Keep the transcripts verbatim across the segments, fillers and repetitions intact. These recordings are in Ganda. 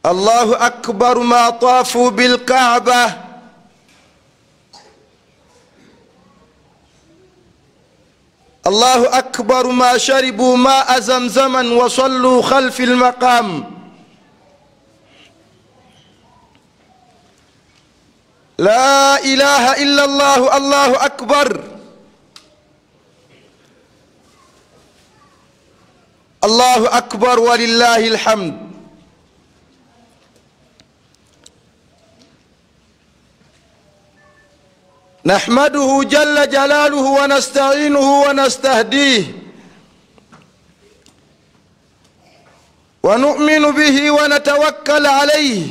الله أكبر ما طافوا بالكعبة الله أكبر ما شربوا ماء زمزما وصلوا خلف المقام لا إله إلا الله الله أكبر الله أكبر ولله الحمد. نحمده جل جلاله ونستعينه ونستهديه ونؤمن به ونتوكل عليه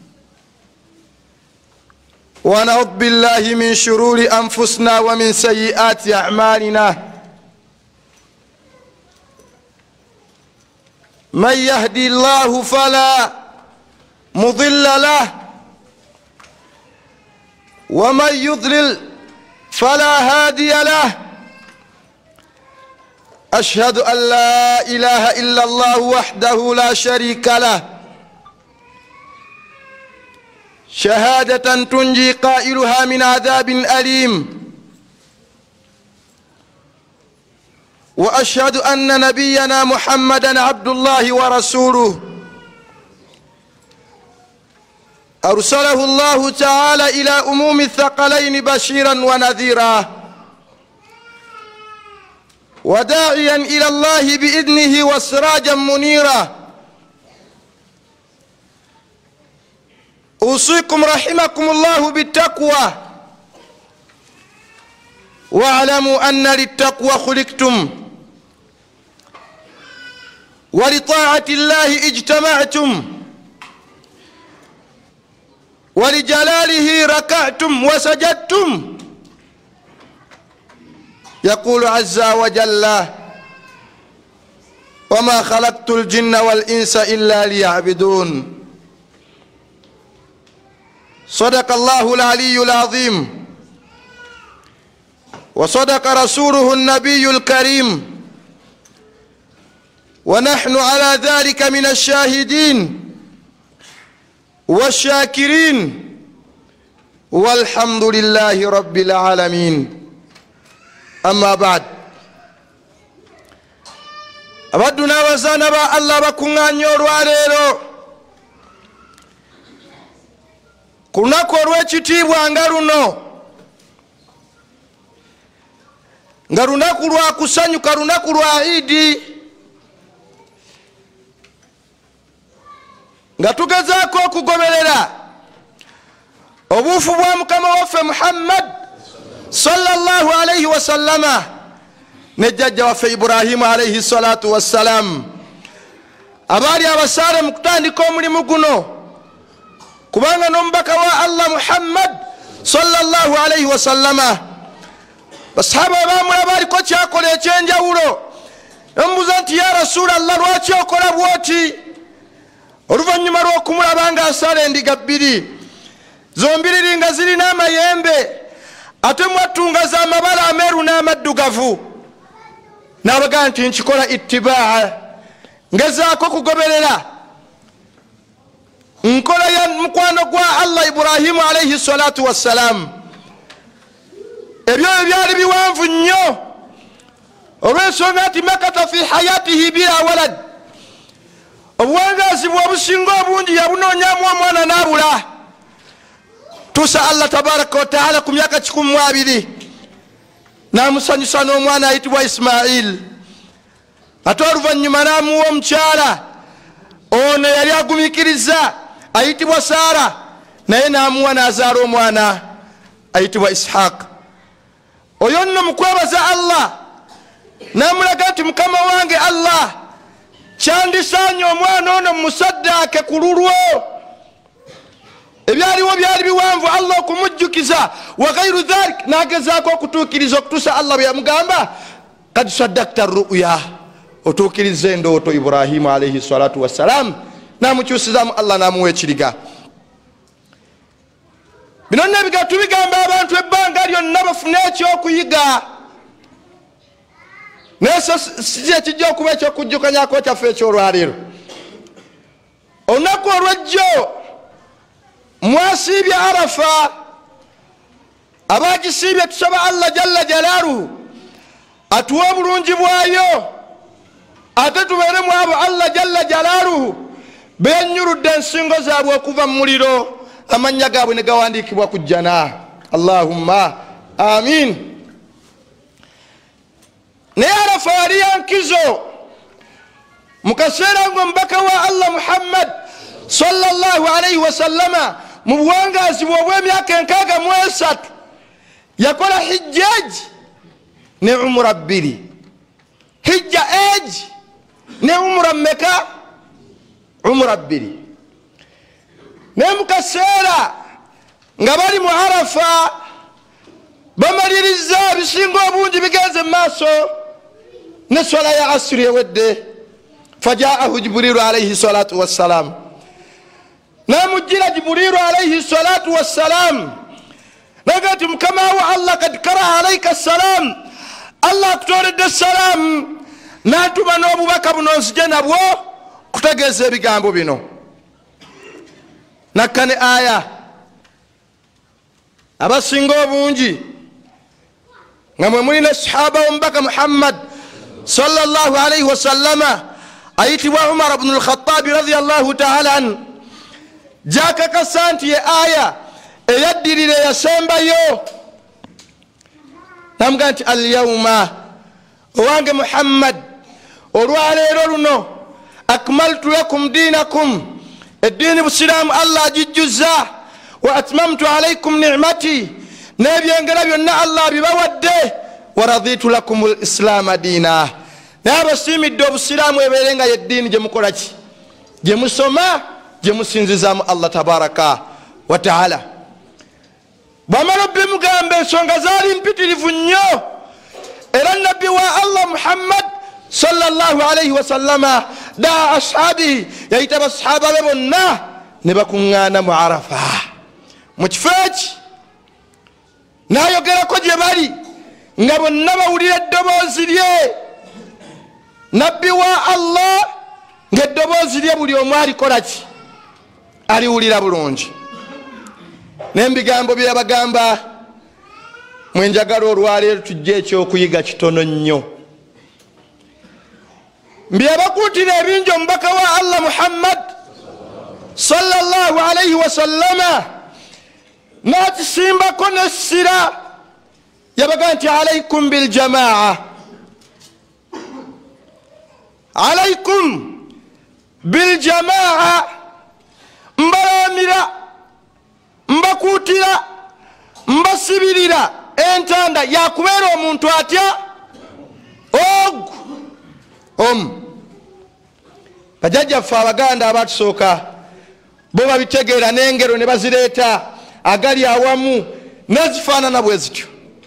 ونعوذ بالله من شرور أنفسنا ومن سيئات أعمالنا من يهدي الله فلا مضل له ومن يضلل فلا هادي له. أشهد أن لا إله إلا الله وحده لا شريك له شهادة تنجي قائلها من عذاب أليم. وأشهد أن نبينا محمدا عبد الله ورسوله أرسله الله تعالى إلى أموم الثقلين بشيرا ونذيرا وداعيا إلى الله بإذنه وسراجا منيرا. أوصيكم رحمكم الله بالتقوى واعلموا أن للتقوى خلقتم ولطاعة الله اجتمعتم ولجلاله ركعتم وسجدتم. يقول عز وجل وما خلقت الجن والإنس إلا ليعبدون. صدق الله العلي العظيم وصدق رسوله النبي الكريم ونحن على ذلك من الشاهدين والشاكرين والحمد لله رب العالمين. أما بعد أبدنا وزانبا الله بكونا نيور واريرو kuna korwe chitibwa ngaruno ngarunaku lwa kusanyuka lunaku lwa Idi nga tugezaako okugoberera obuufu bwa mukama waffe Muhammad sallallahu alayhi wa sallama ne jjajja waffe Ibrahimu alayhi salatu wassalam abaali abasaale mu kutandika omulimu guno kubanga n'omubaka wa Allah Muhammad sallallahu alayhi wa sallama basahaba bamulaba aliko kyakola ekyenjawulo nomubuuza nti ya Rasulallah lwaki okola bwoti oluvannyuma lw'okumulaba nga asala endiga bbiri zombiriri nga zirina amayembe ate mwatunga za amabala ameeru n'amaddugavu n'abagaa nti nkikola ittibaa ngezaako kugoberera nkola ya mukwano gwa Allah Ibrahimu alayhi salatu wassalam. Ebyo byali biwanvu nnyo olw'ensonga nti makata fi hayatihi bila walad obuwangazi bw'obusinga obungi yabunoonyamu omwana n'abula tusa Allah tabaraka wa taala ku myaka kikumi mu abiri n'amusanyusa n'omwana ayitibwa Ismail ate oluvannyuma n'amuwa omukyala ono yali agumikiriza ayitibwa Sara naye n'amuwa n'azaala omwana ayitibwa Ishaq. Oyo nno mu kwebaza Allah n'amulaga nti mukama wange Allah kyandisaanye omwana ono musaddaake ku lulwo. Ebyaliwo byali biwanvu Allah okumujjukiza wa gairu dhalik n'agezaako okutuukiriza okutuusa Allah bwe yamugamba kad saddakta ru'ya otuukiriza endooto Ibrahimu alayhi salatu wassalam n'amukyusizaamu Allah n'amuwa ekiriga. Bino nno ebiga tubigamba abantu ebbanga lyonna bafune ekyokuyiga naye si ekijja okuba ekyokujjukanyako kyaffe ekyolwaleero. Olunaku olwejjo mwasiibye arafa abagisiibye tusaba allah jalla jalaaluhu atuwa obulungi bwayo ate tubeeremu abo allah jalla jalaaluhu benyurudde ensingo zaabwe okuva mu muliro amannya gaabwe ne gawandiikibwa ku jjana. Allahumma amin. naye arafa yali yankizo mu kaseera ng'omubaka wa allah muhammad sallallahu alaihi wasallama mu buwangaazi bwe obw'emyaka enkaaga mu esatu yakola hijjaji ne umura bbiri. hijja eji ne umura mmeka? umura bbiri. naye mu kaseera nga bali mu arafa bamaliriza bisinga obungi bigenze mu maaso ne swala ya asiri ewedde fajaahu jibuliru alaihi salatu wassalam. namujjira jibuliru alaihi salatu wassalam naga ti mukama wa allah kad kara alaika salam, allah akutoledde salamu natuma n'obubaka buno nzije nabwo kutegeeza ebigambo bino. nakka ne aya abasinga obungi nga mwe muli ne sahaba w'omubaka muhammad sallallahu alaihi wasallama ayitibwa umar bnu lkhatabi radiyallahu taala anhu jakakasa nti ye aya eyaddirira eyasembayo namuga nti alyauma owange muhammad olwaleero luno akmaltu lakum dinakum eddiini busiraamu allah agijjuza wa atmamtu alaikum nicmati n'ebyengera byonna allah bibawadde wa raditu lakum lislaama diina naye abasiimidde obusiraamu ebeere nga yeddiini gye mukola ki gye musoma gye musinzizaamu allah tabaraka wa taala. bwamala bimugamba ensonga zaali mpitirivu nnyo era nabbi wa allah muhammad sallallahu alaihi wasallama daa ashabihi yayita basahaba be bonna ne bakuŋŋaana mu arafa mu kifo eki nayogerako gye bali nga bonna bawulira eddoboozi lye nabbi wa allah ng'eddoboozi lye buli omu alikola ki aliwulira bulungi. n'ebigambo bye yabagamba mwenjagala olwaleero tujja ekyokuyiga kitono nnyo. mbyabakuutira ebingi omubaka wa allah muhammad sallallahu alaihi wasallama n'akisimbako n'essira yabaga nti alaikum biljamaa, alaikum biljamaa, mbalamira mbakuutira mbasibirira entanda yakubeera omuntu atya ogu omu. bajjajjaffe abaganda abatusooka bo babitegeera n'engero ne bazireeta agali awamu nezifaanana bwe zityo.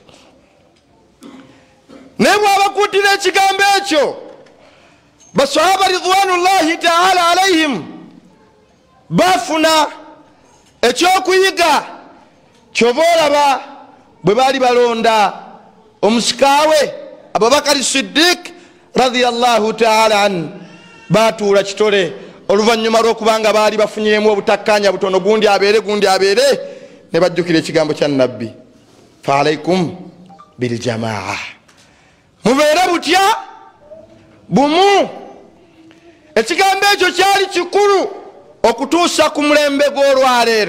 naye bwabakuutira ekigambo ekyo basahaba ridwanullahi taala alaihim bafuna ekyokuyiga kyoba olaba bwe baali balonda omusikaawe abubakari siddiq radiyallahu taala anhu batuula kitole oluvannyuma lw'okubanga baali bafunyiremu obutakkanya butono gundi abeere gundi abeere ne bajjukira ekigambo kya nabbi fa alaikum biljamaa, mubeere butya bumu. ekigambo ekyo kyali kikulu okutuusa ku mulembe gw'olwaleero.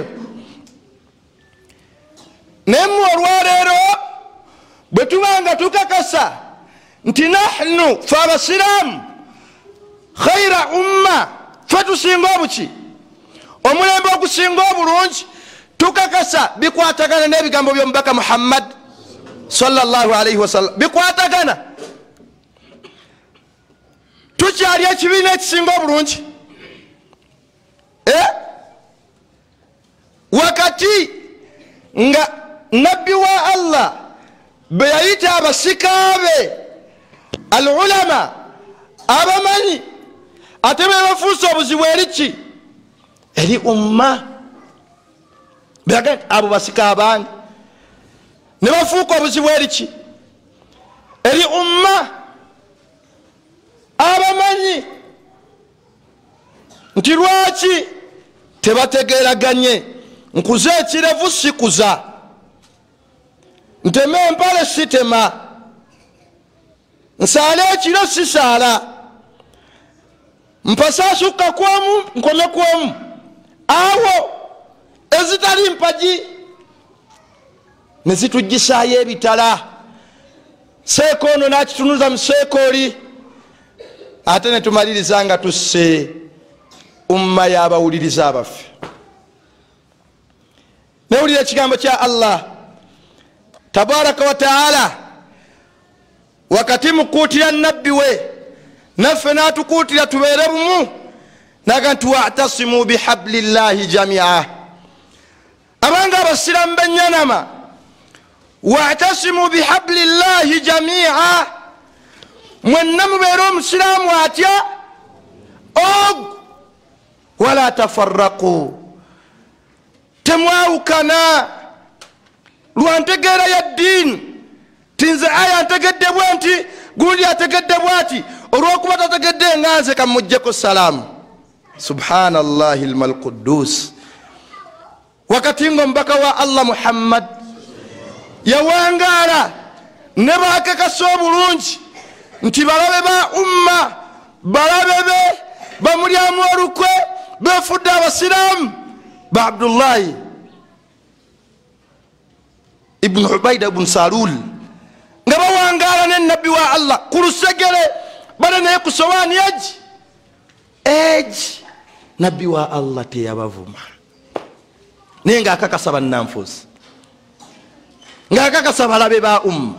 naye mu olwaleero bwe tubanga tukakasa nti nahnu fe abasiraamu khaira umma, fe tusinga obuki omulembe ogusinga obulungi, tukakasa bikwatagana n'ebigambo by'omubaka muhammad sallallahu alaihi wasallam, bikwatagana. tukyali ekibiina ekisinga obulungi eh? wakati nga nabbi wa allah bwe yayita abasikaabe al ulama abamanyi ate be bafuusa obuzibu eri ki eri umma, beyaga abo basika abaani ne bafuuka obuzibu eri ki eri umma. abamanyi nti lwaki tebategeraganye. Nkuze ekirevu sikuza, nteme empale sitema, nsaale ekiro sisaala, mpasaasuka kwomu nkome kwomu. Awo ezitali mpaji ne zitujjisaayo ebitala. Seeko ono n'akitunuza mu seekooli, ate ne tumaliriza nga tusse umma y'abawuliriza abaffe. Newulira ekigambo kya Allah tabaraka wa taala wakati mukuutira nabbi we, naffe n'atukuutira tubeere bumu, naga nti wa'tasimu bihablillahi jamia. Abanga abasiramu b'ennyanama, wa'tasimu bihablillahi jamia, mwenna mubeere omusiraamu atya og wala tafarraqu, temwawukana lwa ntegeera ya ddiini. Tinze aya ntegedde bwenti, gundi ategedde bwati, olw'okuba tategedde nga nze kamujjeko salaamu. Subhanallahi almalquddus. Wakati ng'omubaka wa Allah Muhammad yawangaala ne baakakasa obulungi nti balabe ba umma, balabe be bamulyamu olukwe, beefudde abasiraamu ba Abdullahi ibn Ubaida ibn Salul nga bawangaala ne nabbi wa Allah ku lusegere, bale naye ku sowaani egi egi. Nabbi wa Allah teyabavuma, naye ng'akakasa bannanfuusi, ng'akakasa balabe ba umma,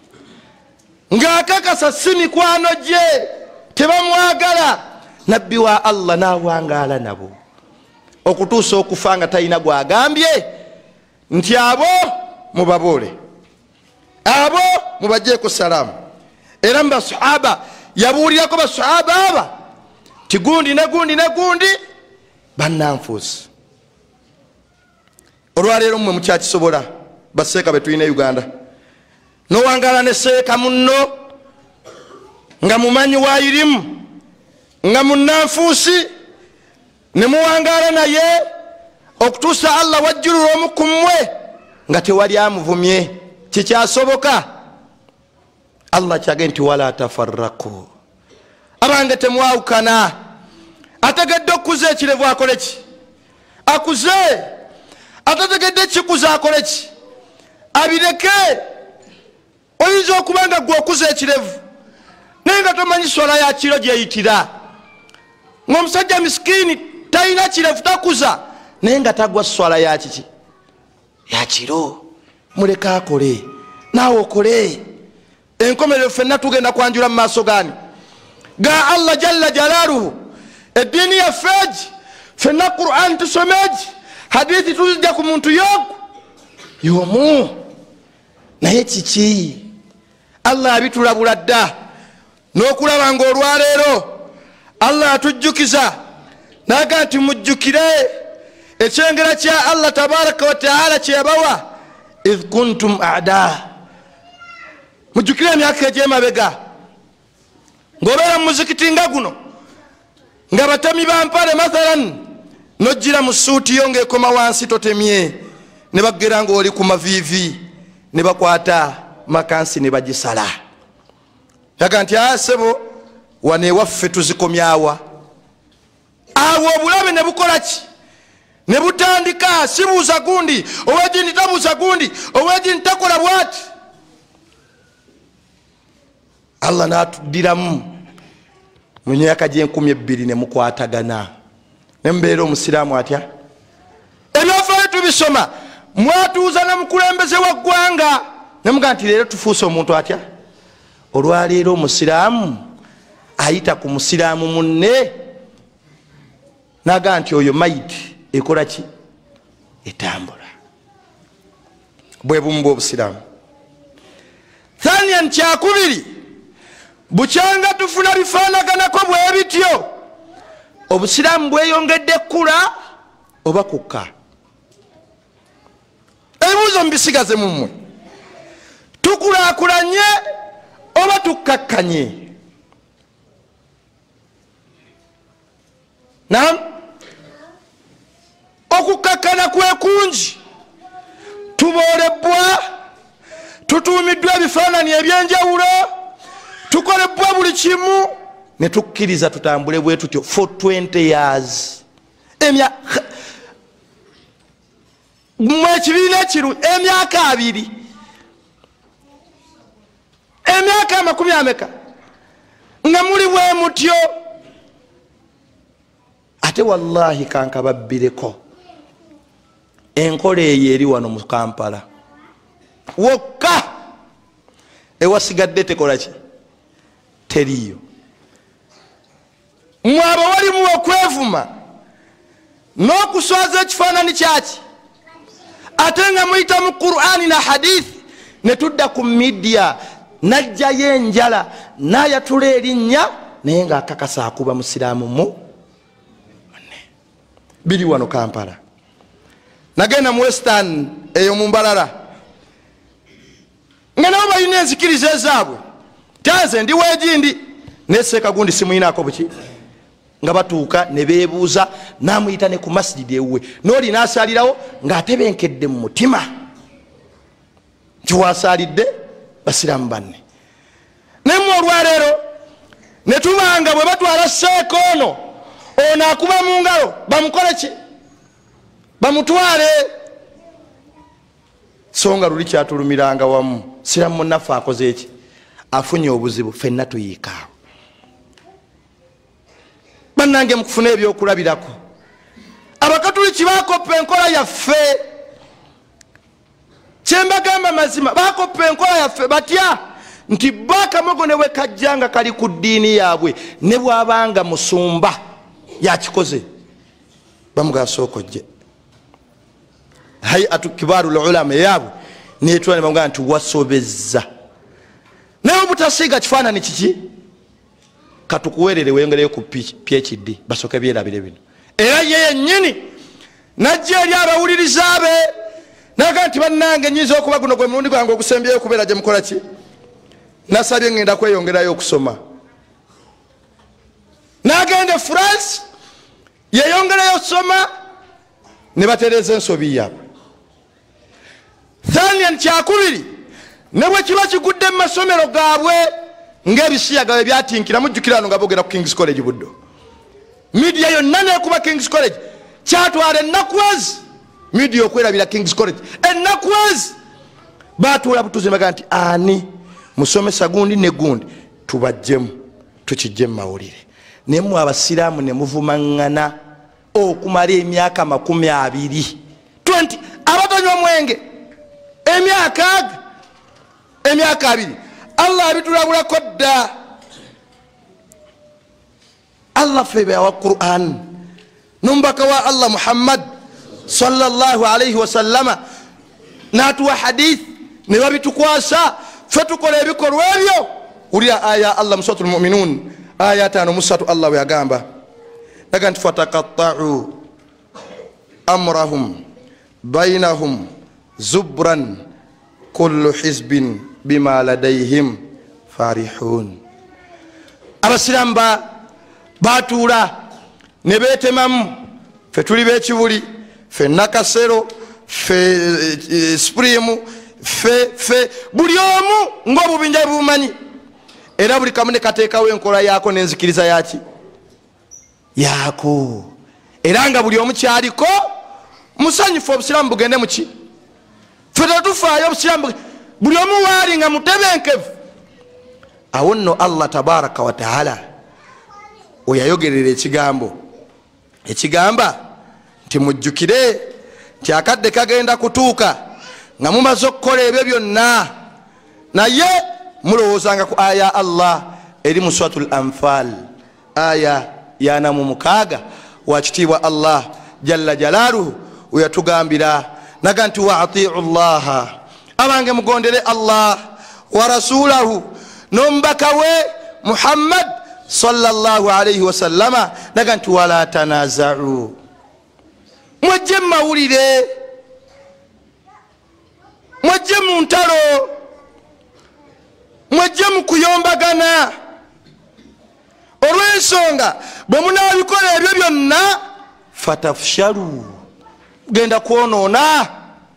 ng'akakasa si mikwano gye tebamwagala. Nabbi wa Allah n'awangaala nabo okutuusa okufa nga talina gwagambye nti abo mubaboole, abo mubagjeeko salaamu. Era mu basahaba yabuulirako basahaba aba ti gundi ne gundi ne gundi bannanfuusi. Olwaleero mmwe mukyakisobola baseeka be tulina Uganda, n'owangaala ne seeka munno nga mumanyi waayirimu, nga munnanfuusi, ne muwangaala naye okutuusa Allah wajjulula omu ku mmwe nga tewali amuvumye. Kikyasoboka? Allah kyage nti wala tafarraqu, abange temwawukana. Ategedde okuza ekirevu akole ki? Akuze. Atategedde kikuza akole ki? Abireke. Oyinza okuba nga gwe okuza ekirevu naye nga tomanyi swala ya kiro gyeyitira, ng'omusajja miskini talina kirevu takuza naye nga tagwa swala ya kiki? Ya kiro. Muleke akole, naawe okole. Enkomerero ffenna tugenda kwanjula mu maaso gaani ga Allah jalla jalaaluhu. Eddiini yaffe egi ffenna Qur'an tusome egi, hadithi tuzijja ku muntu yogu y'omu. Naye kiki? Allah abitulabula dda n'okulaba ng'olwaleero Allah atujjukiza naga nti mujjukire ekyengera kya Allah tabaraka wa taala kye yabawa idh kuntum a'da. Mujjukire emyaka egy'emabega ng'obeera mu muzikiti nga guno, nga batemi bampale mathalan nojjira mu suuti yo ng'ekoma wansi totemye, ne bagera ng'oli ku maviivi ne bakwata makansi ne bagisala. Yaga nti asebo wane waffe tuzikomyawa. Awo obulabe ne bukola ki? Ne butandika. Sibuuza gundi, ow'egindi tabuuza gundi, ow'egindi takola bwati. Allah n'atuddiramu mu myaka gy'enkumi ebbiri ne mukwatagana, ne mubeera omusiraamu atya. Ebyafaayo tubisoma, mwatuuza ne mukulembeze wa ggwanga ne mugaa nti leero tufuuse omuntu atya. Olwaleero omusiraamu ayita ku musiraamu munne naga nti oyo mayiti ekola ki? Etambula. Bwe bumu bw'obusiraamu. Thaniyan, kyakubiri, bukyanga tufuna bifaanaganako bwe bityo, obusiraamu bweyongedde kkula oba kukka? Ebibuuzo mbisigaze mu mmwe. Tukulaakulanye oba tukkakkanye? Naam? okuwulira kwekungi tuboolebwa tutuumiddwa ebifaananyi ebyenjawulo tukolebwa buli kimu ne tukkiriza tutambule bwe tutyo for twenty years emyaka mwe kibiina ekiru emyaka abiri emyaka amakumi ameka nga muli bwe mutyo ate wallahi kankababbireko enkola eyo eri wano mu Kampala wokka ewasigadde tekola ki teriyo mwabo walimu okwevuma n'okuswaza ekifaananyi kyaki ate nga muyita mu Qur'ani na hadithi ne tudda ku media najjayo enjala n'ayatula erinnya naye ng'akakasa akuba musiraamu mu biri wano Kampala nagenda mu Western eyo mu Mbalala nga nabo balina enzikiriza ezaabwe tanze ndi weegindi neseeka gundi simuyinaako buki nga batuuka ne beebuuza n'amuyita ne ku masijidi ewuwe n'oli n'asaalirawo ng'atebenkedde mu mutima nti waasaalidde basiraamu banne naye mu olwaleero ne tubanga bwe batwala seeko ono ono akuba mu ngalo bamukole ki bamutwale so nga luli kyatulumiranga wamu siraamu munnaffe akoze eki afunye obuzibu ffenna tuyiikaawo bannange mukufuna ebyokulabirako abakatuliki bakoppa enkola yaffe kyembagamba mazima bakoppa enkola yaffe batya nti bakamogo ne bwe kajja nga kali ku ddiini yaabwe ne bwabanga musumba yakikoze bamugasooka hayatu kibaru ulama yaabwe netwa ne bamugamba nti wasobezza naye obutasiiga kifaananyi kiki katukuwerere wengereyo ku P H D basoke byerabire bino era yeye nnyini najja eri abawuliriza be naga nti bannange nyiza okuba guno gwe mulundi gwange ogusembyeyo okubeera gye mukola ki nasabye ngenda kweyongerayo okusoma nagende France yeyongerayo okusoma ne batereeza ensobi yaabwe thanian kyakubiri ne bwe kiba kigudde mu masomero gaabwe ng'ebisiya gaabwe byatinkira mujjukira ano nga boogera ku King's College buddo media yonna neekuba King's College kyatwala ennaku ezi media okwerabira King's College ennaku ezi baatuula butuuzi baga nti ani musomesa gundi ne gundi tubajjemu tukijje mu mawulire naye mmwe abasiraamu ne muvumaŋŋana okumala emyaka makumi abiri twenty abatanywa omwenge emyaka aga emyaka abiri Allah abitulabulako dda Allah febe yawa Qur'an numbaka wa Allah Muhammad sallallahu alayhi wa sallama natuwa hadith ne babitukwasa fetukola ebikolwa ebyo ulya aya Allah musuratul mu'minun aya tano musatu Allah we agamba daga nti fataqatta'u amrahum bainahum zubran kullu hizbin bima ladayhim farihun abasiramu batuula ne beetemamu fe tuli b'ekibuli fe nakasero fe spurimu fe fe buli omu ng'obubinja bumanyi era buli kamu ne kateekawo enkola yaako n'enzikiriza yaki yaako era nga buli omu kyaliko musanyufu obusiraamu bugende muki fe tetufaayo obusiraamu buli omu waali nga mutebenkevu awo nno Allah tabaraka wa taala oyayogerera ekigambo ekigamba nti mujjukire nti akadde kagenda kutuuka nga mumaze okukola ebyo byonna naye mulowoozanga ku aya Allah eri mu suratul Anfal aya yana mu mukaaga wa kitiibwa Allah jalla jalaaluhu weyatugambira naga nti wa atiu llaha abange mugondere Allah wa rasulahu n'omubaka we Muhammad sallallahu alayhi wa sallama naga nti wala tanaza'u mwejje mawulire mwejje mu ntalo mwejje mu kuyombagana olw'ensonga bwe munaabikola ebyo byonna fatafshalu mugenda kwonoona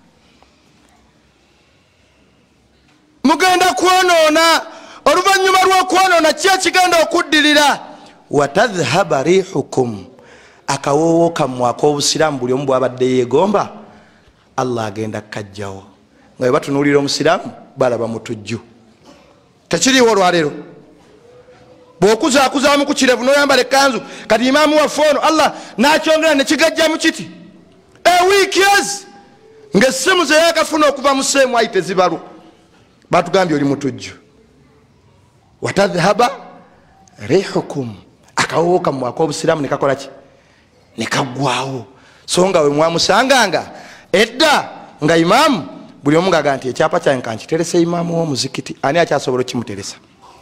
mugenda kwonoona oluvannyuma lw'okwonoona ki ekigenda okuddirira watadhhaba rihukum akawoowo kammwe ak'obusiraamu buli omu bwabadde yeegomba Allah agenda kukajjawo nga bwe batunuulira omusiraamu balaba mutujju tekiriiwo olwaleero bw'okuzaakuzaamu ku kirevu n'oyambala ekkanzu kati imaamu waffe ono Allah n'akyongera ne kigajjamu kiti ewiiki ezi ng'essimu ze yakafuna okuva mu seemu ayi tezibalwa batugambye oli mutujju watadhhaba rihukum akawoowo kammwe ak'obusiraamu ne kakola ki ne kaggwawo so nga we mwamusanganga edda nga imaamu buli omu ng'aga nti ekyapa kyange kankiteresa imaamu w'omuzikiti ani akyasobola okimuteresa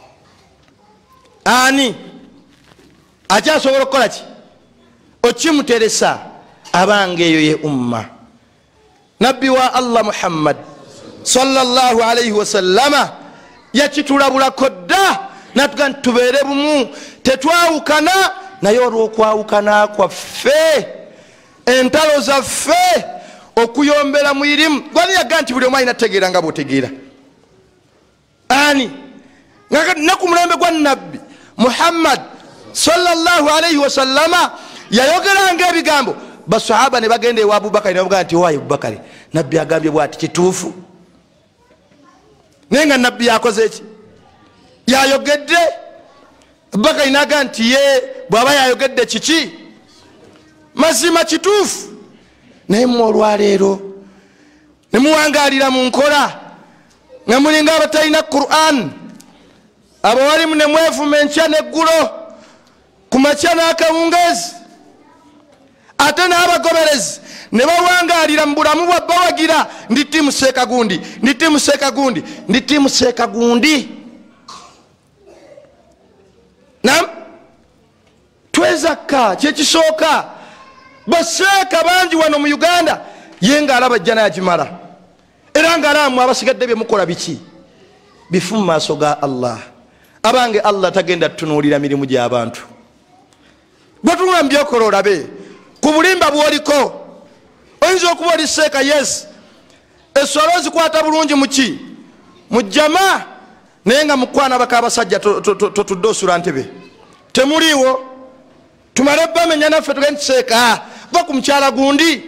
ani akyasobola okukola ki okimuteresa abanga eyo ye umma nabbi wa Allah Muhammad sallallahu alayhi wasallama yakitulabulako dda natuga nti tubeere bumu tetwawukana naye olw'okwawukana kwaffe entalo zaffe okuyombera mu irimu gwani yaga nti buli omu alina tegeera nga bw'otegeera ani naku mulembe gwa nabbi Muhammad sallallahu alayhi wasallama yayogeranga ebigambo basahaba ne bagenda ewa Abubakari ne bavuga nti owaye Abubakari nabbi agambye bw'ati kituufu naye nga nabbi yakoze eki yayogedde Abubakari naga nti ye bw'aba yayogedde kiki mazima kituufu naye mmwe olwaleero ne muwangaalira mu nkola nga mulinga abatalina Qur'an abawalimu ne mwevuma enkya n'eggulo ku makya n'akawungeezi ate n'abagoberezi ne bawangaalira mu bulamu bwa bawagira ndi ttiimu Seekagundi ndi ttiimu Seekagundi ndi ttiimu Seekagundi nam twezakka kyekisooka baseeka bangi wano mu Uganda ye ng'alaba ajja n'agimala era ng'alaba abasigadde bye mukola biki bifu mu maaso ga Allah abange Allah tagenda tutunuulira mirimu gy'abantu bwetunula mu byokola olabe ku bulimba bw'oliko oyinza okuba oli seeka yes essolo zikwata bulungi muki mu jjama naye nga mukwana baka abasajja totudde osula ntebe temuliiwo tumale bamenya naffe tugende seeka va ku mukyala gundi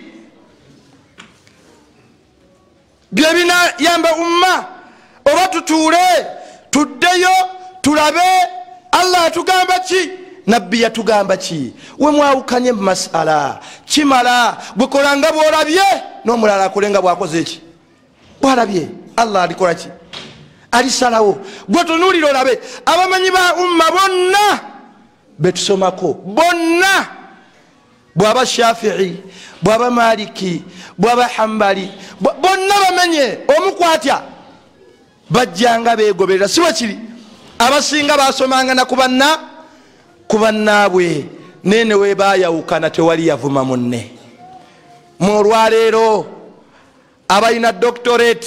bye binayamba umma oba tutuule tuddeyo tulabe Allah atugamba ki nabbi yatugamba ki we mwawukanye mu masala kimala bwekolanga bwolabye n'omulala akolenga bwakoze eki bwalabye Allah alikola ki alisalawo gwe tunuulira olabe abamanyi ba umma bonna betusomako bonna bwaba Shafi'i bwaba Maliki bwaba Hambali bonna bamenye omukwatya bajjanga beegoberera siwe kiri abasinga basomanga na kubanna kubannaabwe nene we bayawukana tewali yavuma munne mu olwaleero abalina doctorate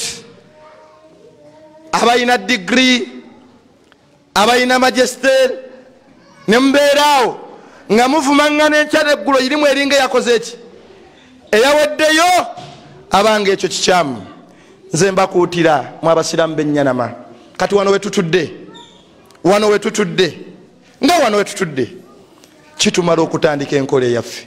abalina degree abalina magister ne mbeeraawo nga muvumangana enkya n'eggulo irimu eringa yakoze eki eyaweddeyo abanga ekyo kikyamu nze mbakuutira mu abasiraamu b'ennyanama kati wano wetutudde wano wetutudde nga wano wetutudde kitumala okutandika enkola eyaffe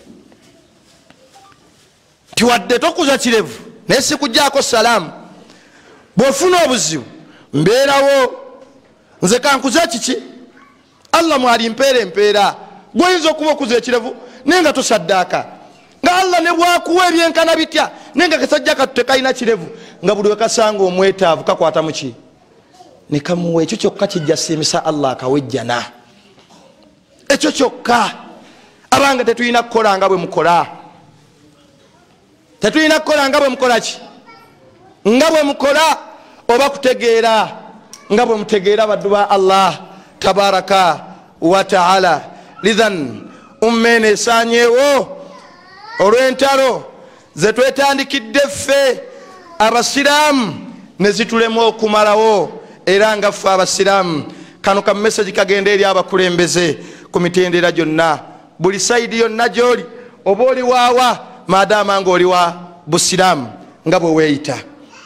tiwadde tokuza kirevu naye sikugjaako salaamu bw'ofuna obuzibu mbeerawo nze kankuza kiki Allah mwali mpeera empeera gwoyinza okuba okuza ekirevu naye nga tosaddaaka nga Allah ne bwakuwa ebyenkana bitya naye nga kasajja kattu tekalina kirevu nga buli wekasanga omwetaavu kakwata muki ne kamuwa ekyo kyokka kijja siimisa Allah akawejjana ekyo kyokka abanga tetulina kukola nga bwe mukola tetulina kukola nga bwe mukola ki nga bwe mukola oba kutegeera nga bwe mutegeera baddu ba Allah tabaraka wa taala lidhan ummene esaanyeewo olw'entalo ze twetandikidde ffe abasiraamu ne zitulema okumalawo era nga ffe abasiraamu kano ka message kagenda eri abakulembeze ku mitendera gyonna buli sayidi yonna gy'oli oba oli waawa madama nga oli wa busiraamu nga bwe weeyita.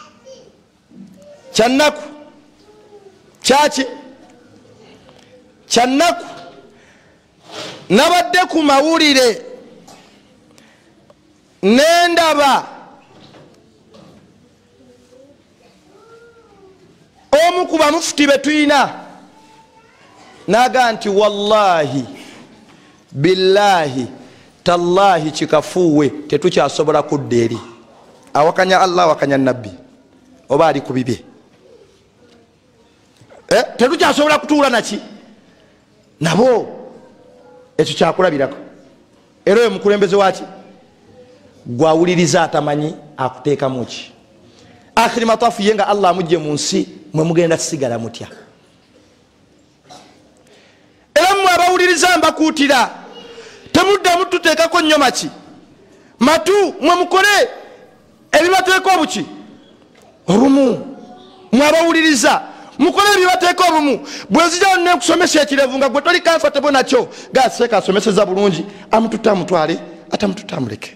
Kyannaku kyaki kyannaku nabadde ku mawulire nendaba omu ku bamufuti be tuyina naga nti wallahi billahi tallahi kikafuuwe tetukyasobola kudda eri. Awakanya Allah awakanya nabbi oba ali ku bibye. Eh, tetukyasobola kutuula naki nabo ekyo kyakulabirako. Era oyo mukulembeze waki gwawuliriza atamanyi akuteekamu ki. Akhiri matafu yenga Allah amugye mu nsi mwe mugenda sigala mutya. Era mmwe abawuliriza mbakuutira temuddamu tuteekako nnyo maki matu mwe mukole ebibateeka obuki obumu. Mwe abawuliriza mukole ebibateeka obumu. Bwe zijjawo nekusomesa ekirevu nga gwe toli comfortable nakyo gaseeka asomeseza bulungi amututa amutwale atamututa amuleke.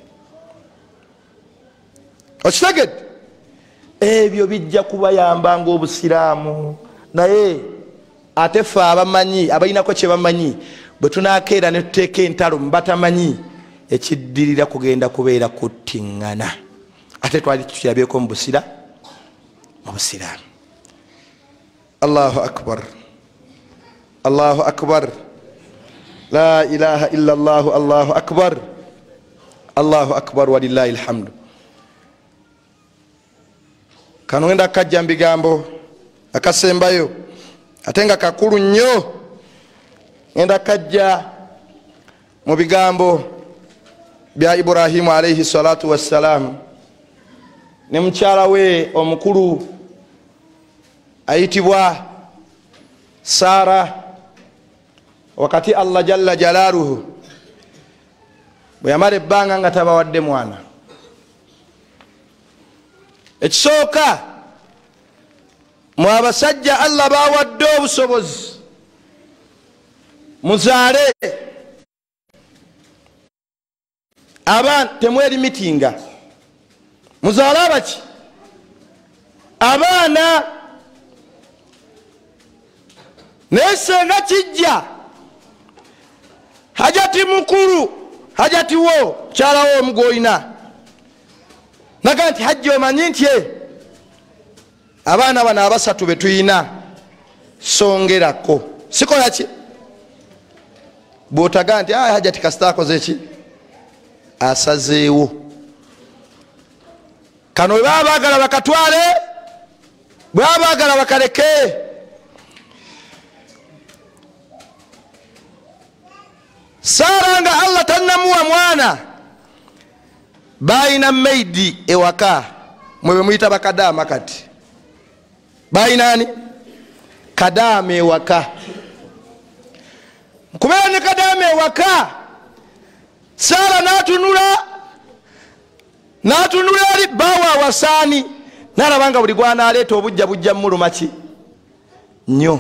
Okitegedde ebyo bijja kubayambanga obusiraamu naye ate ffe abamanyi abalinako kye bamanyi bwe tunakeera ne tuteeka entalo mbatamanyi ekiddirira kugenda kubeera kuttiŋŋana. Ate twali tukirabyeko mu busira mu busiraamu. Allahu akbar Allahu akbar la ilaha illa Allah Allahu akbar Allahu akbar walillahi alhamdu. Kano ngenda kajja mbigambo akasembayo ate nga kakulu nnyo. Ngenda kajja mu bigambo bya Ibrahimu alayhi salatu wassalam ne mukyala we omukulu ayitibwa Sara wakati Allah jalla jalaluhu bwe yamala ebbanga nga tabawadde mwana. Ekisooka mwe abasajja Allah bawadde obusobozi muzaale abaana temweri mitinga muzaale abaki abaana naye senga kijja hajati mukulu hajati wo kyalawo omugoyina naga nti hajja omanyi nti abaana bano abasatu be tuyina songerako sikola ki bw'otaga nti hajati kasita akoze ki asazeewo. Kano bwe baba baagala bakatwale bwe baba baagala bakaleke. Sara nga Allah tannamuwa mwana bayina maidi ewaka mwe muyita bakadaama kati bayina ani kadaama ewaka kubeera ne kadaama ewaka. Sara natunula natunula ali bawa wasaani nalabanga buli gwanaleeta obujja bujja muluma ki nnyo.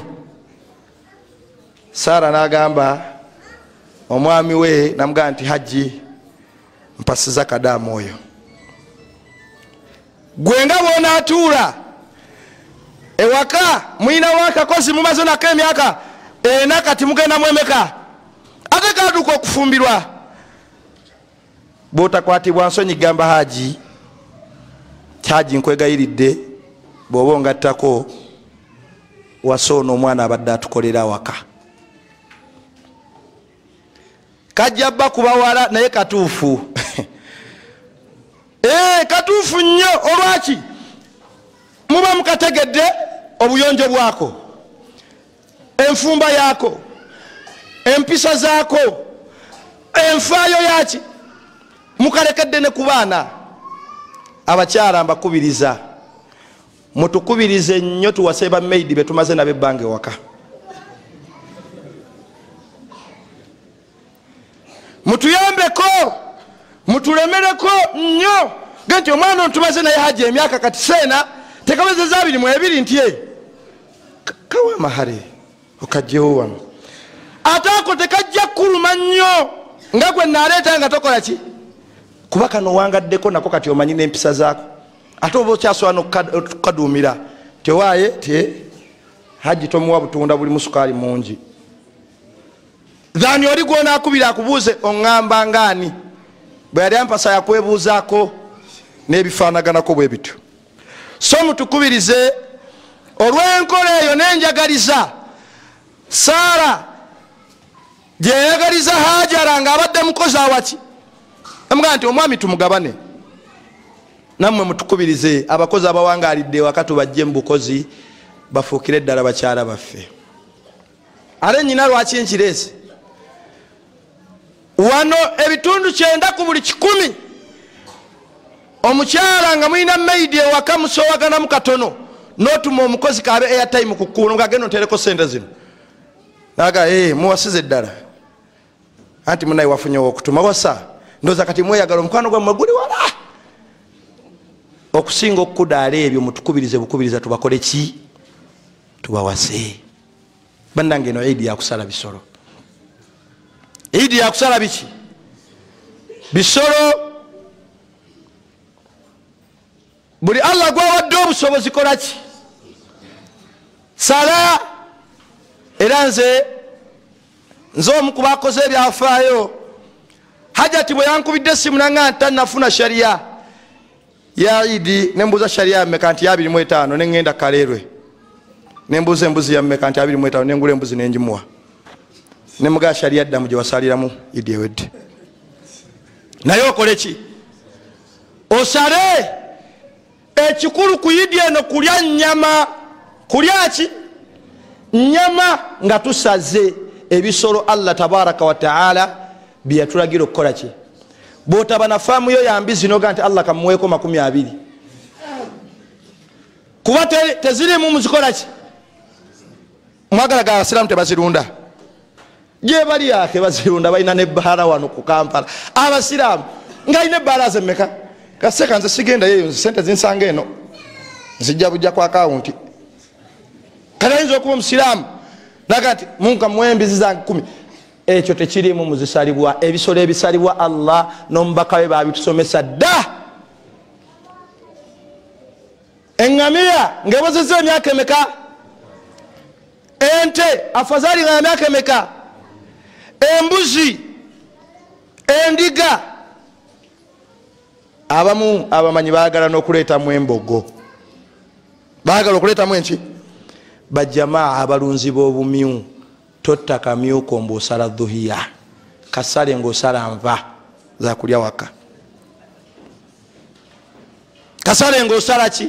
Sara nagamba omwami we namugamba nti haji mpasiza kadaama oyo gwe nga bw'onaatuula ewaka mwina wakakozi mumaze nako emyaka ena kati mugenda mwemeka ate kaduka okufumbirwa bw'otakwatibwa nsonyi gamba haji haji nkwegayiridde bw'oba ongattako wasoona omwana abadde atukolera awaka. Kajja bba kubawala naye katuufu eh katuufu nnyo. Olwaki muba mukategedde obuyonjo bwako enfumba yako empisa zaako enfaayo yaki mukalekedde ne ku baana. Abakyala mbakubiriza mutukubirize nnyo tuwase ba maidi be tumaze nabe bange waka. Mutuyambeko mutulemereko nnyo genti omwana ontumaze naye haji emyaka kati seena tekawezeza abiri mu ebiri nti ye kawa mahare okajjewo wano ate ako tekajja kuluma nnyo nga gwe naleeta nga tokola ki kuba kano wangaddeko nako kati omanyi n'empisa zaako ate oba okyasobola n'okukadumira tewaaye te haji tomuwa butunda buli musukaali mungi dhani oli gwona akubira akubuuze oŋŋamba ngaani bwe yali ampasa yakwebuuzaako n'ebifaanaganako bwe bityo so mutukubirize olw'enkola eyo n'enjagaliza Saara gye yayagaliza Hajara ng'abadde mukozi awaki amugaa nti omwami tumugabane nammwe mutukubirize abakozi abawangaalidde ewaka tubajje mu bukozi bafuukire eddala bakyala baffe ale nnyina lwaki nkireese wano ebitundu kyenda ku buli kikumi omukyala nga mulina maidi ewaka musoowaganamu katono n'otuma omukozi kaabe airtime ku kkuuno ng'agenda ontereko sente zino naga ee muwasize eddala anti munaye wafunye okutuma wasa ndooza kati mweyagala omukwano gwammwe guli wala okusinga okukudaala ebyo mutukubirize bukubiriza tubakole ki tubawase bannange eno idi yakusala bisolo idi yakusala biki bisolo buli Allah gwawadde obusobozi kola ki sala era nze nze omu ku bakoze ebyafaayo Hajati bwe yankubidde essimu nanga ntannafuna sharia ya idi nembuuza sharia yammeka nti abiri mu etaano neŋŋenda Kaleerwe nembuuza embuzi yammeka nti abiri mu etaano nengula embuzi nengimuwa nemugaa sharia ddamu gye wasaliramu idi ewedde naye okole ki osale ekikulu ku idi eno kulya nnyama kulya ki nnyama nga tusaze ebisolo Allah tabaraka wa taala byatulagira okukola ki bw'otaba na faamu yo yambi zinoga nti Allah kamuweeko makumi abiri kuba tezirimu muzikola ki mwagala ga abasiraamu tebazirunda gye bali yake bazirunda balina nebbaala wano ku Kampala abasiraamu ng'alina ebbaala zemmeka kaseka nze sigenda yeyo nze sente zinsanga eno nzijja bujja ku akawunti kale ayinza okuba omusiraamu naga nti munka mwembizi zange kumi ekyo tekirimu muzisalibwa ebisolo ebisalibwa Allah n'omubaka we babitusomesa dda eŋŋamiya ng'ebozezza emyaka emeka ente afazali nga emyaka emeka embuzi endiga abamu abamanyi baagala n'okuleetamu embogo baagala okuleetamu enki bajjamaa abalunzi b'obumyu totta kamyuko mb'osala dhuhiya kasale ng'osala nva zakulya waka kasale ng'osala ki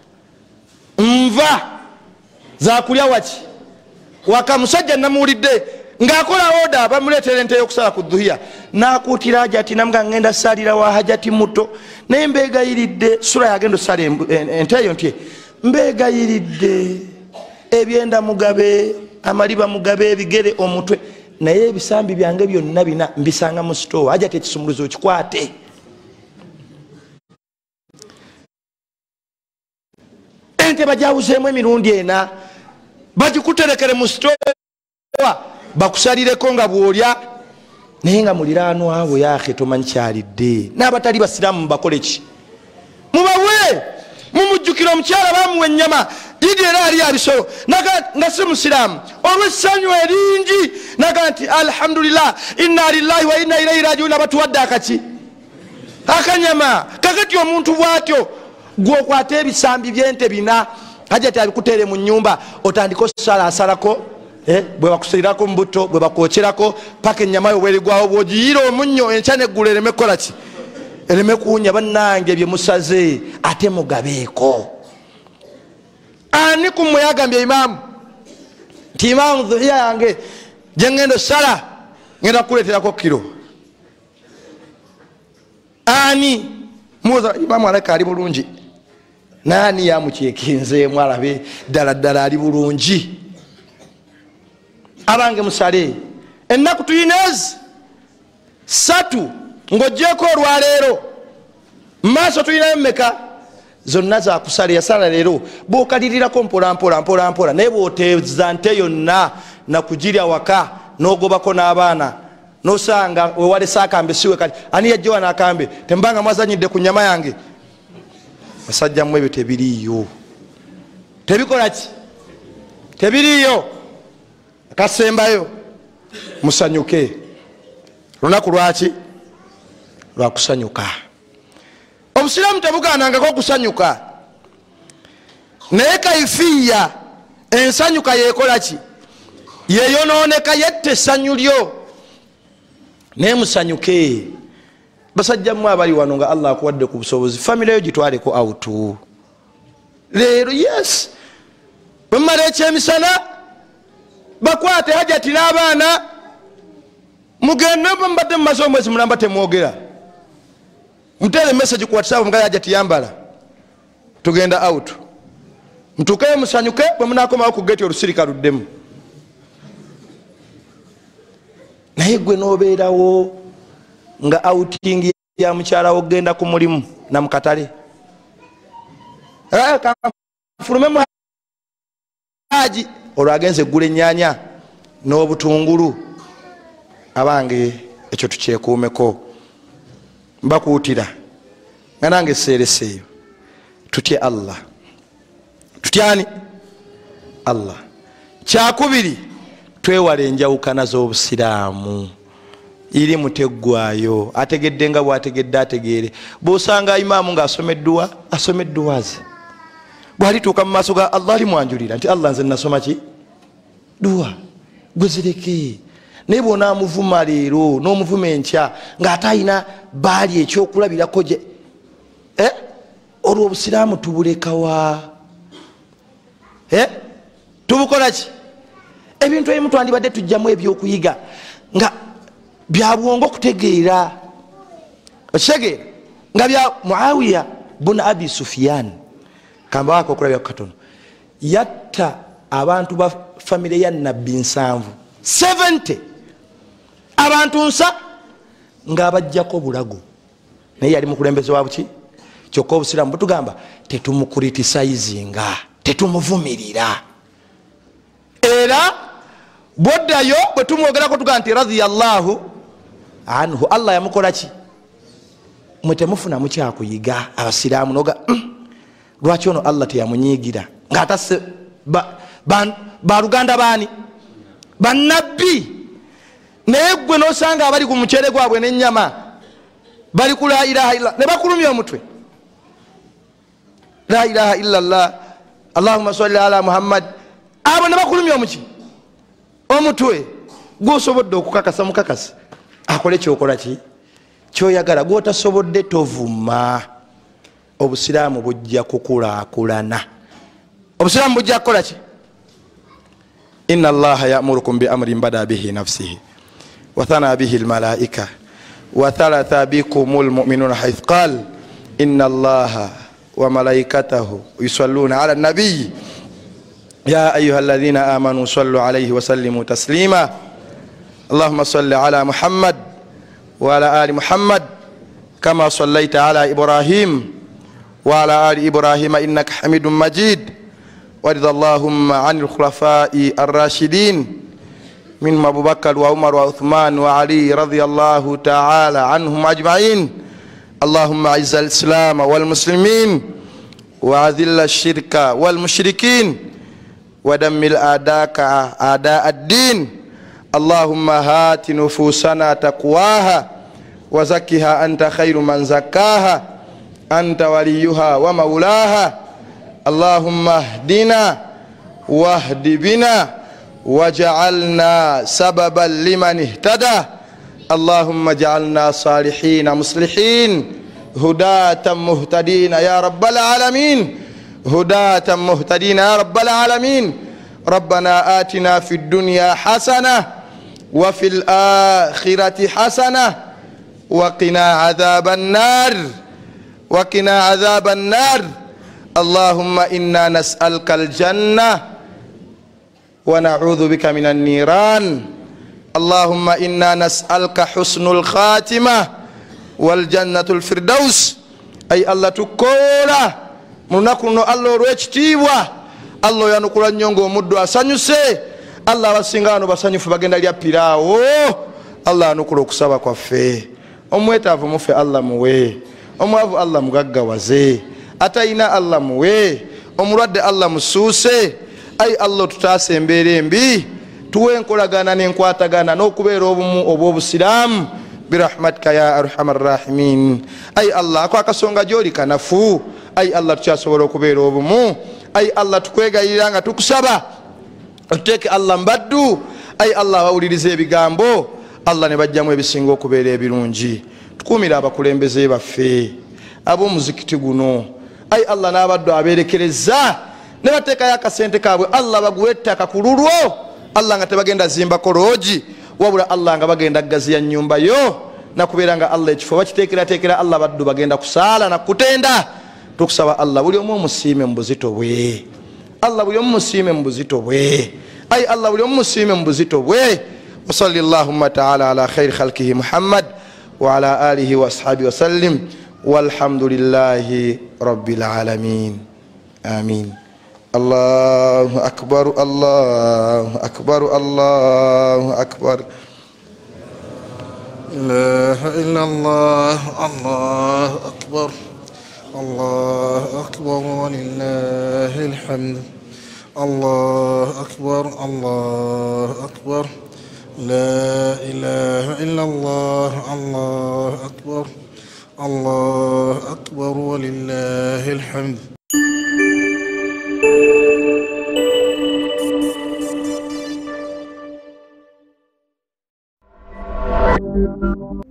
nva zakulya waki waka musajja namuwulidde ng'akola oda bamuleetera ente y'okusala ku dhuhiya n'akuutira Hajati namuga ngenda salira wa Hajati muto naye mbeegayiridde sura yagenda osala ente eyo nti mbeegayiridde ebyenda mugabe amaliba mugabe ebigere omutwe naye ebisambi byange byonna bina mbisanga mu store Hajati ekisumuluzo kikwate ente bajawuzeemu emirundi ena bagikuterekere mu store bakusalireko nga bwolya naye nga muliraanwa abo yaakhe tomanyi kyalidde n'abatali basiraamu mubakole ki mubawe mumujjukira omukyala bamuwa ennyama idi era ali abisolo nga si musiraamu olw'essanyu eringi naga nti alhamdulillah inna lillahi wa inna ilaihi rajiun abatuwadde akaki akanyama kakati omuntu bw'atyo gw'okwata ebisambi by'ente bina Hajati abikuteere mu nnyumba otandika osala asalako bwe bakusirirako mu buto bwe bakwokyerako paka ennyama yo bwerigwawo bw'ogiyira omunnyo enkya n'eggulu ereme kukola ki ereme kuwunya bannange bye musaze ate mugabeeko ani kummwe yagambye imaamu nti imaamu dhuhiya yange gye ŋŋenda osala ŋŋenda kukuleeterako kiro ani muza imaamu aleka ali bulungi naani yamukyekinzeemu alabe ddala ddala ali bulungi abange musale ennaku tuyina ezi satu ng'oggyeko olwaleero mumaaso tuyinayo mmeka zonna zakusala yasala leero bw'okalirirako mpola mpola mpola mpola naye bw'oteeza nte yonna nakugirya waka n'ogobako n'abaana nosanga wewalese akambe siwe kali ani yajja wano akambe tembanga mwazanyidde ku nyama yange. Basajja mmwe ebyo tebiriiyo, tebikola ki, tebiriiyo. Akasembayo musanyuke, lunaku lwaki, lwakusanyuka. Obusiraamu tebugaanangako okusanyuka, naye kaifiya ensanyuka yekola ki, yeyonooneka, yette essanyu lyo. Naye musanyuke. Basajja mmwe abali wano nga Allah akuwadde ku busobozi, famire yo gitwaleko awutu leero. Yes, bwemala ekyemisana bakwate Hajati n'abaana mugende mbadde mumaze omwezi mulamba temwogera, mutere message ku WhatsApp nga Hajati yambala tugenda out, mtukeyo musanyuke. Bwe munakomawo ku geti olusirika luddemu. Naye gwe nobeerawo nga outing ya mukyala ogenda ku mulimu na mukatale, eh fulume mu haji olwagenze gule nyanya n'obutungulu. Abange ekyo tukyekuumeko, mbakuutira nga nange seereseeyo. Tutye Allah, tutyani Allah. Kyakubiri, twewala enjawukana z'obusiraamu. Iri muteggwayo, ategedde nga bwategedde ategeere. Bw'osanga imaamu ng'asomeddwa, asomeddwa ze. Bw'alituuka mu maaso ga Allah alimwanjulira nti Allah nze nasoma ki? Dua. Gwe zireke. Naye bw'onaamuvuma leero n'omuvuma enkya ng'ate alina baali ekyokulabirako gye. Eh? Olwo obusiraamu tubulekawa. Eh? Tubukola ki? Ebintu ebimu twandibadde tujjamu ebyokuyiga nga bya bwongo kutegeera. Okitegeera nga bya Muawiya bun Abi Sufyan, kamba wako okulabya ku katono, yatta abantu ba famire ya Nabbi nsanvu seventy, abantu nsa ng'abajjako bulago. Naye yali mukulembeze wa buki? Kyokka obusiraamu butugamba tetumukuritisayizinga, tetumuvumirira. Era boddayo bwe tumwogerako tuga nti radiyallahu anhu, Allah yamukola ki? Mwe temufuna mukyakuyiga abasiraamu noga mm, lwaki ono Allah teyamunyiigira ng'atase baluganda ba, baani bannabbi. Naye gwe nosanga abali ku mucere gwabwe n'ennyama bali ku la ilaha illa, ne bakulumya omutwe. La ilaha illallah, Allahumma salli ala Muhammad, abo ne bakulumya omuki omutwe. Gwosobodde okukakasa mukakasi akole kyokola ki, kyoyagala. Gwotasobodde tovuma. Obusiraamu bujja kukulaakulana. Obusiraamu bujja kukola ki? Inna Allaha ya'murukum bi amrin bada bihi nafsihi wa thana bihi almalaika wa thalatha bikumul mu'minuna hayth qala inna Allaha wa malaikatahu yusalluna ala an-nabiy ya ayyuhalladhina amanu sallu alayhi wa sallimu taslima. Allahumma salli ala Muhammad wa ala ali Muhammad kama sallaita ala Ibrahim wa ala ali Ibrahim innaka Hamidum Majid. وارض اللهم عن الخلفاء الراشدين من أبو بكر وعمر وعثمان وعلي رضي الله تعالى عنهم أجمعين. اللهم أعز الإسلام والمسلمين وأذل الشرك والمشركين ودمر أعداءك أعداء الدين. اللهم هات نفوسنا تقواها وزكها أنت خير من زكاها أنت وليها ومولاها. اللهم اهدنا واهد بنا وجعلنا سببا لمن اهتدى. اللهم اجعلنا صالحين مصلحين هداة مهتدين يا رب العالمين، هداة مهتدين يا رب العالمين. ربنا آتنا في الدنيا حسنة وفي الآخرة حسنة وقنا عذاب النار، وقنا عذاب النار. اللهم إنا نسألك الجنة ونعوذ بك من النيران. اللهم إنا نسألك حسن الخاتمة والجنة الفردوس. أي الله تكولا منكون الله رويتيوا الله ينكولا نيونغو مدو أسانيوسي الله بسنغانو بسانيو فباقنا ليا بيراو Allah anukula okusaba kwaffe. Omwetaavu mufe Allah muwe, omwavu Allah mugaggawaze, atayina Allah muwe, omulwadde Allah musuuse. Ayi Allah tutaase embeera embi, tuwe enkolagana n'enkwatagana n'okubeera obumu obw'obusiraamu birahmatika ya arhamar rahimin. Ayi Allah ako akasonga gy'oli kanafu. Ayi Allah tukyasobola okubeera obumu. Ayi Allah tukwegayirira nga tukusaba otuteeke Allah mbaddu. Ayi Allah bawulirize ebigambo Allah ne bajjamu ebisinga okubeera ebirungi. Tukuumira abakulembeze baffe ab'omuzikiti guno. Ayi Allah n'abaddu abeerekereza ne bateekayo akasente kaabwe Allah baguwe ettaka ku lulwo Allah nga tebagenda zimba koloogi wabula Allah nga bagenda gaziya nnyumba yo nakubeera nga Allah ekifo bakiteekerateekera Allah baddu bagenda kusaala nakutenda. Tukusaba Allah buli omu omusiime mu buzito bwe. Allah buli omu musiime mu buzito bwe. Ayi Allah buli omu musiime mu buzito bwe. Wa sallallahu ta'ala ala khayri khalqihi Muhammad wa ala alihi wa ashabihi wa sallim walhamdulillahi rabbil alamin. Amin. Allahu akbar, Allahu akbar, Allahu akbar. La ilaha illallah, Allahu akbar, Allahu akbar wa lillahil hamd. Allahu akbar, Allahu akbar. La ilaha illallah, Allahu akbar, Allahu akbar wa lillahil hamd.